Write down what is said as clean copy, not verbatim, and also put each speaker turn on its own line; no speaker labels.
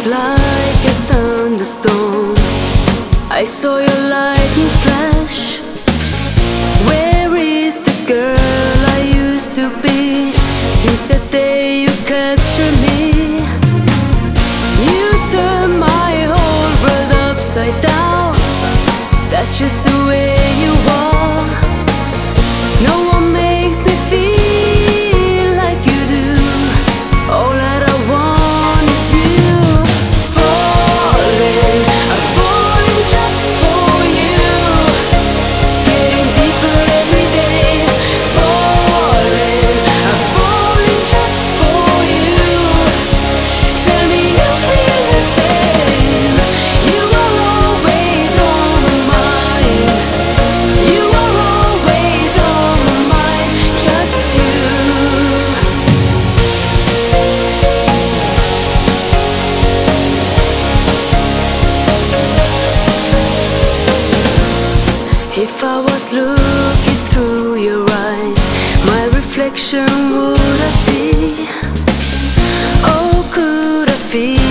like a thunderstorm. I saw your lightning flash. Where is the girl I used to be? Since that day you captured me. You turned my whole world upside down. That's just the way you are. No one makes me feel like you do. All that I want is you. Falling, I'm falling just for you. Getting deeper every day. Falling, I'm falling just for you. Tell me you feel the same. You are always on my mind. You are always on my mind. Just you. If I was looking through your eyes, my reflection would I see? Oh, could I feel